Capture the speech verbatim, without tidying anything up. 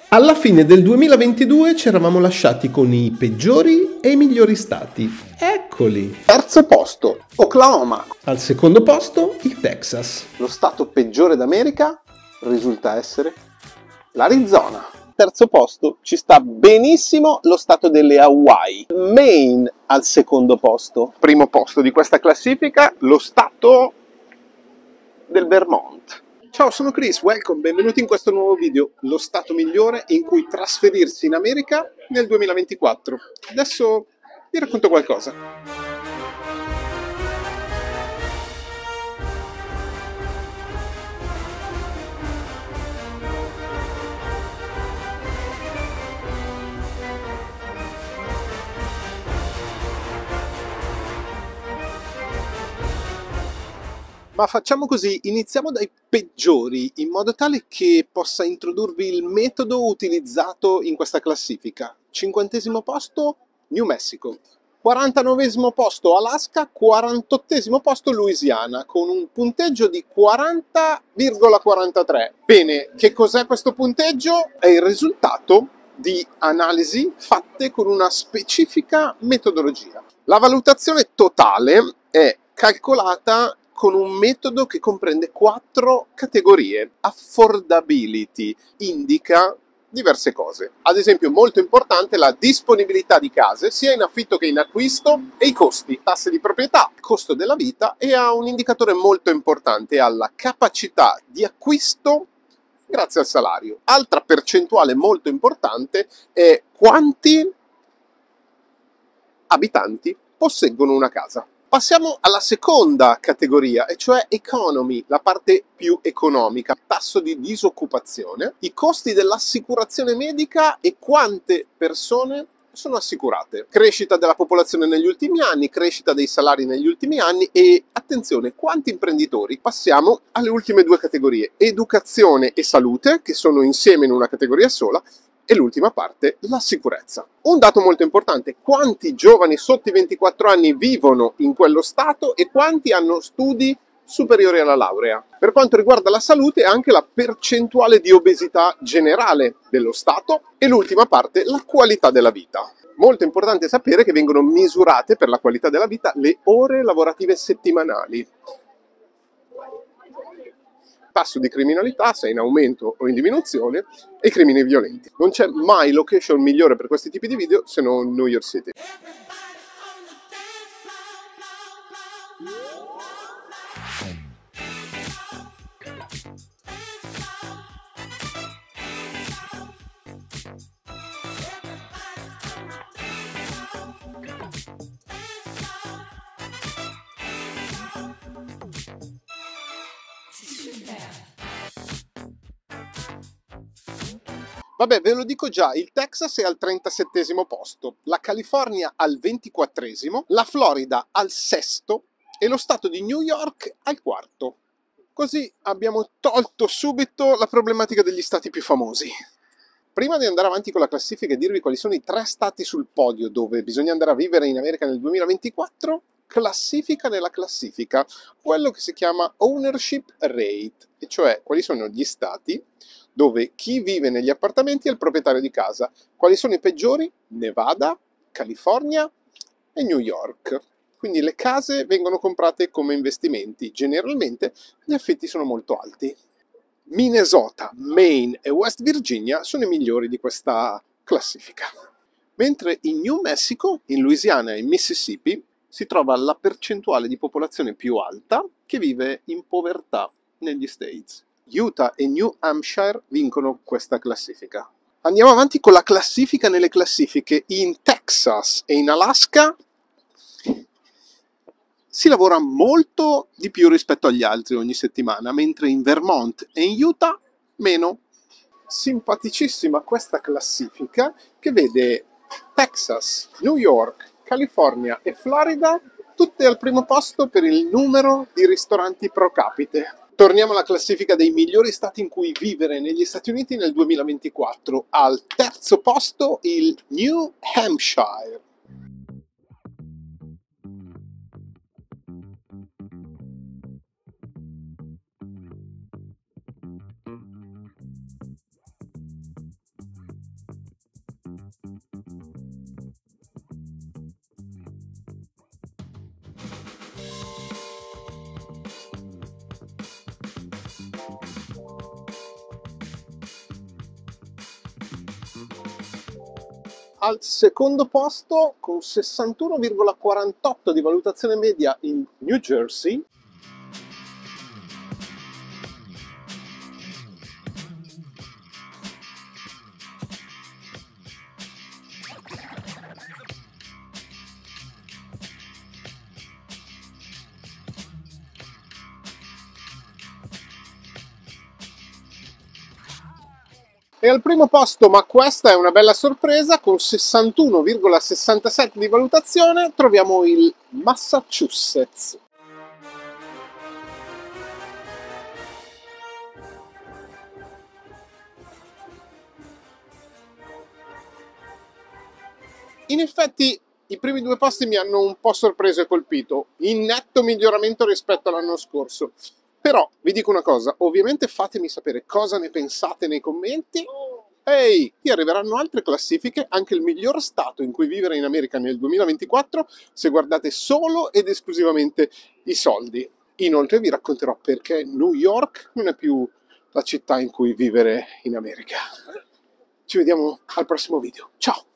Alla fine del duemilaventidue ci eravamo lasciati con i peggiori e i migliori stati. Eccoli! Terzo posto, Oklahoma. Al secondo posto, il Texas. Lo stato peggiore d'America risulta essere l'Arizona. Terzo posto, ci sta benissimo lo stato delle Hawaii. Maine al secondo posto. Primo posto di questa classifica, lo stato del Vermont. Ciao, sono Chris, welcome, benvenuti in questo nuovo video, lo stato migliore in cui trasferirsi in America nel duemilaventiquattro. Adesso vi racconto qualcosa. Ma facciamo così, iniziamo dai peggiori, in modo tale che possa introdurvi il metodo utilizzato in questa classifica. Cinquantesimo posto, New Mexico. quarantanovesimo posto, Alaska. quarantottesimo posto, Louisiana, con un punteggio di quaranta virgola quarantatré. Bene, che cos'è questo punteggio? È il risultato di analisi fatte con una specifica metodologia. La valutazione totale è calcolata con un metodo che comprende quattro categorie. Affordability indica diverse cose. Ad esempio, molto importante la disponibilità di case, sia in affitto che in acquisto, e i costi, tasse di proprietà, costo della vita, e ha un indicatore molto importante alla capacità di acquisto grazie al salario. Altra percentuale molto importante è quanti abitanti posseggono una casa. Passiamo alla seconda categoria, e cioè economy, la parte più economica, tasso di disoccupazione, i costi dell'assicurazione medica e quante persone sono assicurate, crescita della popolazione negli ultimi anni, crescita dei salari negli ultimi anni e, attenzione, quanti imprenditori. Passiamo alle ultime due categorie, educazione e salute, che sono insieme in una categoria sola, e l'ultima parte, la sicurezza. Un dato molto importante, quanti giovani sotto i ventiquattro anni vivono in quello stato e quanti hanno studi superiori alla laurea. Per quanto riguarda la salute, anche la percentuale di obesità generale dello stato e l'ultima parte, la qualità della vita. Molto importante sapere che vengono misurate per la qualità della vita le ore lavorative settimanali. Tasso di criminalità, se è in aumento o in diminuzione, e i crimini violenti. Non c'è mai location migliore per questi tipi di video se non New York City. Vabbè, ve lo dico già, il Texas è al trentasettesimo posto, la California al ventiquattresimo, la Florida al sesto e lo stato di New York al quarto. Così abbiamo tolto subito la problematica degli stati più famosi. Prima di andare avanti con la classifica e dirvi quali sono i tre stati sul podio dove bisogna andare a vivere in America nel duemilaventiquattro, classifica nella classifica, quello che si chiama ownership rate, e cioè quali sono gli stati dove chi vive negli appartamenti è il proprietario di casa. Quali sono i peggiori? Nevada, California e New York. Quindi le case vengono comprate come investimenti. Generalmente gli affitti sono molto alti. Minnesota, Maine e West Virginia sono i migliori di questa classifica. Mentre in New Mexico, in Louisiana e in Mississippi si trova la percentuale di popolazione più alta che vive in povertà negli States. Utah e New Hampshire vincono questa classifica. Andiamo avanti con la classifica nelle classifiche. In Texas e in Alaska si lavora molto di più rispetto agli altri ogni settimana, mentre in Vermont e in Utah meno. Simpaticissima questa classifica che vede Texas, New York, California e Florida tutte al primo posto per il numero di ristoranti pro capite. Torniamo alla classifica dei migliori stati in cui vivere negli Stati Uniti nel duemilaventiquattro. Al terzo posto il New Hampshire. Al secondo posto, con sessantuno virgola quarantotto di valutazione media in New Jersey, e al primo posto, ma questa è una bella sorpresa, con sessantuno virgola sessantasette di valutazione troviamo il Massachusetts. In effetti i primi due posti mi hanno un po' sorpreso e colpito, in netto miglioramento rispetto all'anno scorso. Però vi dico una cosa, ovviamente fatemi sapere cosa ne pensate nei commenti. Ehi, ti arriveranno altre classifiche, anche il miglior stato in cui vivere in America nel duemilaventiquattro, se guardate solo ed esclusivamente i soldi. Inoltre vi racconterò perché New York non è più la città in cui vivere in America. Ci vediamo al prossimo video. Ciao!